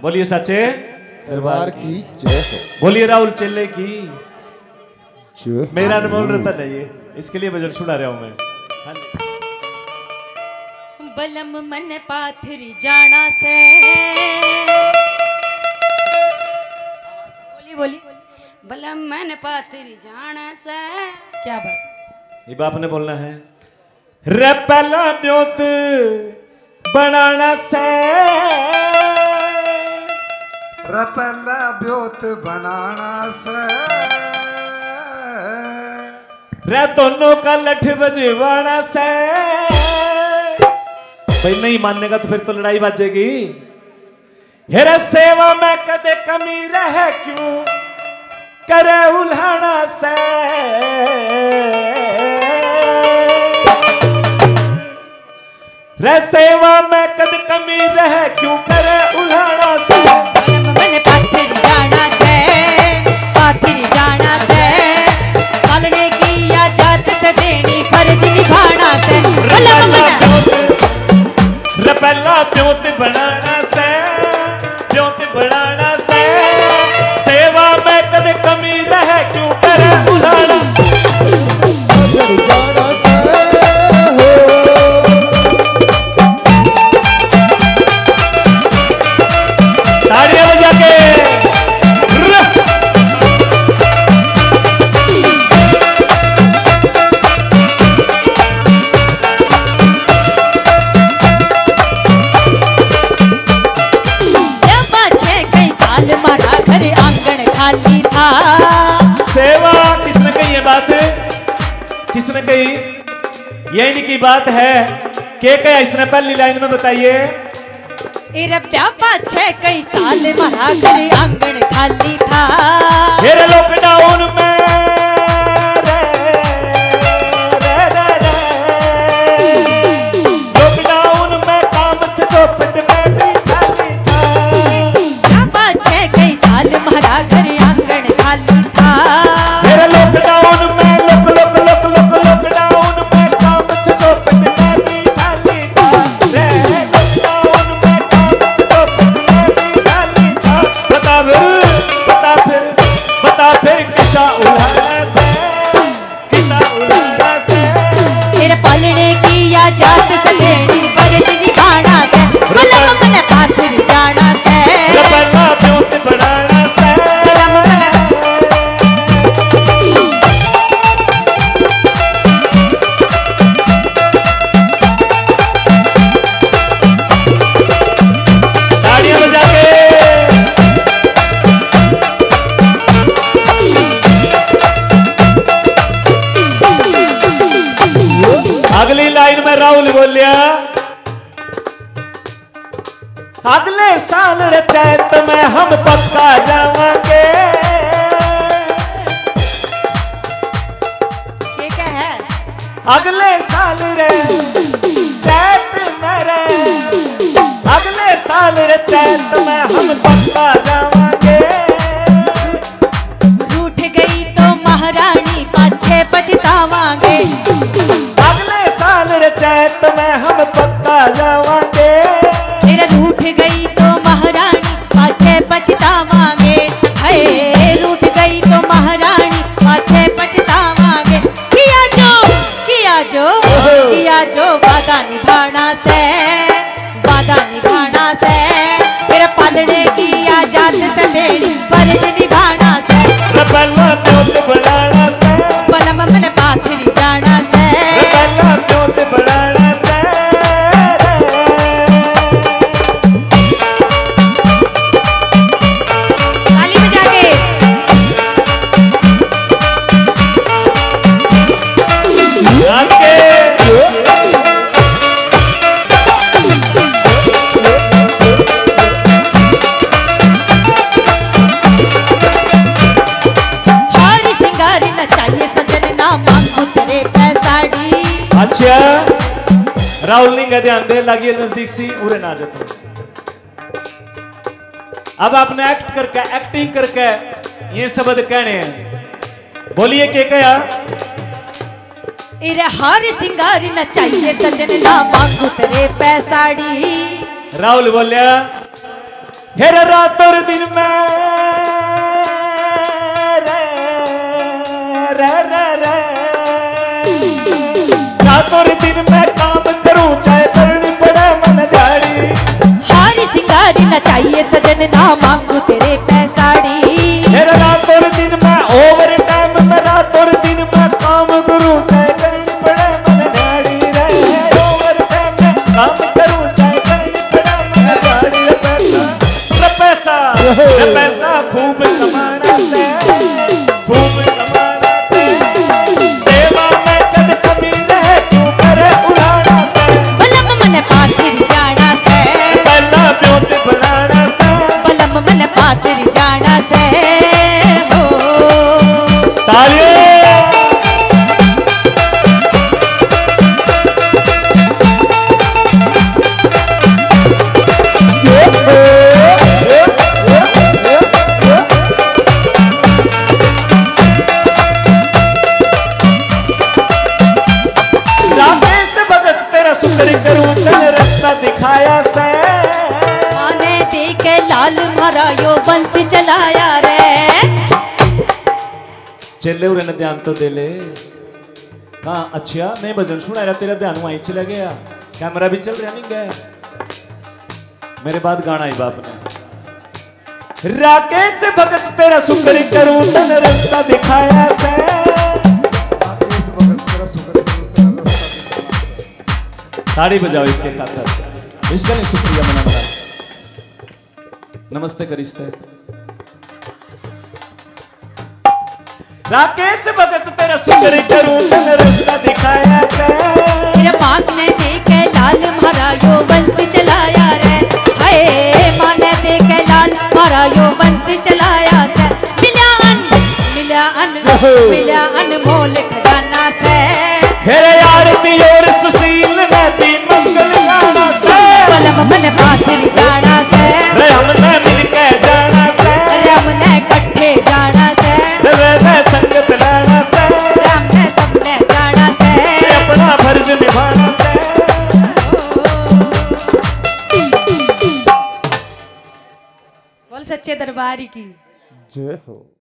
बोलिए सच्चे दरबार की जय हो। बोलिए राहुल चेले की जय। मेरा अनमोल रतन है ये, इसके लिए भजन सुना रहा हूं मैं। बलम मन पाथरी जाना से बोली बोली बलम मन पाथरी जाना से। क्या बात ये बाप ने बोलना है। रे पहला ब्योत बनाना से, रे पहला ब्योत बनाना से, रे दोनों का लठ बजवाना से। भाई नहीं मानने का तो फिर तो लड़ाई बाजेगी। हेरे सेवा में कदे कमी रह क्यों करे उल्हाना से। रे सेवा में कद कमी रह क्यों करे उल्हाना से। बलम मन पाथरी जाना से, पाथरी जाना से, पालने की इजाजत से देनी फर्ज निभाना से। बलम मन पहला ब्योत बनाना से, ब्योत बनाना से। सेवा में कदे कमी रहे क्यों करे उल्हाना। ताड़ियां बजा के था। सेवा किसने कही ये बात, किसने कही ये इनकी बात है। के कहा इसने पहली लाइन में बताइए। पाछे कई साल मारा घर आंगन खाली था। मेरे लॉकडाउन में लॉकडाउन में काम से चौपट में भी खाली था। पाछे कई साल मारा घर आंगन खाली था। मेरे लॉकडाउन में लॉकडाउन में काम से चौपट में भी खाली था। लॉकडाउन में काम से चौपट में भी खाली था। बता फिर किसा उल्हाना से, किसा उल्हाना से। तेरे पालने की इजाजत से देनी फर्ज निभाना से। बलम मन पाथरी जाना से, पहला ब्योत बनाना से। बलम मन ताड़ियां बजा के अगली लाइन में राहुल बोलिया। अगले साल रे चैत में हम पक्का जावांगे। क्या है? अगले साल रे चैत में रे, अगले साल रे चैत में हम पक्का जावांगे। रूठ गई तो महारानी पाछे पछतावांगे। अगले साल रे चैत में हम पक्का जावांगे। तेरा रूठ गई तो महारानी पाछे पछतावांगे। हाय रूठ गई तो महारानी पाछे पछतावांगे। किया जो वादा निभाना से, वादा निभाना से। तेरा पालने की इजाजत से देनी फर्ज निभाना से। पहला ब्योत बनाना से, बलम मन पाथरी जाना से। पहला ब्योत बनाना से। ताली बजा के हारी सिंगारी न चाहिए सजन ना मांगू तेरे पैसाड़ी। अच्छा राहुल नहीं ध्यान दे लगी नजदीक सी उरे ना जाता। अब आपने एक्टिंग करके ये शब्द कहने हैं। बोलिए के कहा। इरे हारी सिंगारी न चाहिए सजन ना मांगू तेरे पैसाड़ी। राहुल बोलिया हेर रात और दिन में रात और दिन में काम करूं चाहे करनी पड़े मन गाड़ी हार सिंगारी न चाहिए सजन ना मांगू तेरे पैसाड़ी हेर रात और दिन में ओवर टाइम में रात और दिन में काम करूं चाहे करनी पड़े मन गाड़ी रे ओवर टाइम में काम करूं चाहे करनी पड़े मन गाड़ी पैसा पैसा खूब कमाना से खूब कमाना से सेवा में जब कमी रहे क्यों करे उड़ाना से बलम मन पातिर जाना से पहला ब्योत बनाना से बलम मन पातिर जाना से हो तालियां दिखाया से माने देखे लाल महारायो बंस चलाया रे चले उरे ने ध्यान तो दे ले हाँ अच्छा मैं भजन सुना रहा तेरा ध्यान वहीं चला गया कैमरा भी चल रहा नहीं गया मेरे बाद गाना ही बाप ने राकेश भगत तेरा सुंदर करूं तन रास्ता दिखाया से ताड़ी बजाओ इसके खातर इसका नहीं शुक्रिया मनाना नमस्ते करिश्ते राकेश भगत तेरा सुंदर करूं तन रास्ता दिखाया से तेरा मांग ने देखे लाल महारायो बंस चलाया रे हाय माने देखे लाल महारायो बंस चलाया से मिला अनमोल खजाना से हेरे यार दी और सुशील ने दी मंगल गाना से बलम मन पातिर जाना से रे हमने मिलके जाना से हमने इकट्ठे जाना से रे संगत लाना से हमने सबने जाना से अपना फर्ज निभाना से बोल सच्चे दरबार की जय हो।